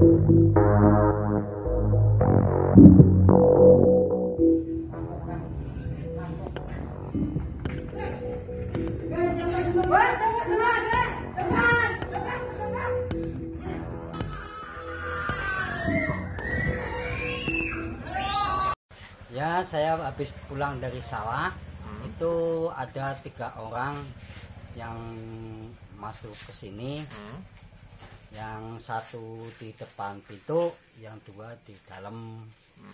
Ya, saya habis pulang dari sawah, itu ada 3 orang yang masuk ke sini, yang satu di depan pintu, yang 2 di dalam.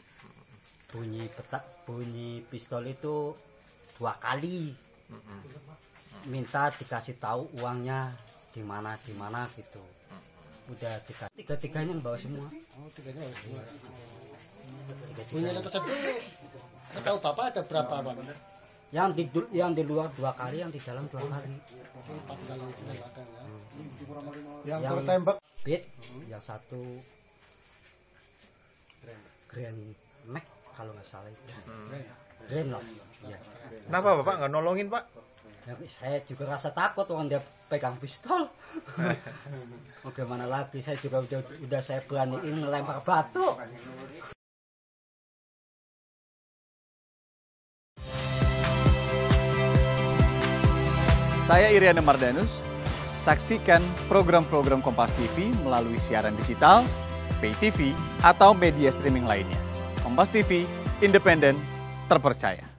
Bunyi pistol itu 2 kali, minta dikasih tahu uangnya di mana gitu. Udah tiga-tiganya yang bawa semua. Oh, tiganya bawa semua. Bunyi letusan itu, tahu Bapak ada berapa, Pak? Yang di luar 2 kali, yang di dalam 2 kali. Yang tertembak Bit, yang satu Grand Max kalau nggak salah itu. Grand loh. Ya. Kenapa Bapak nggak nolongin, Pak? Ya, saya juga rasa takut orang dia pegang pistol. Mau gimana lagi, saya juga udah saya beraniin ngelempar batu. Saya Iriana Mardanus. Saksikan program-program Kompas TV melalui siaran digital, pay TV, atau media streaming lainnya. Kompas TV, independen, terpercaya.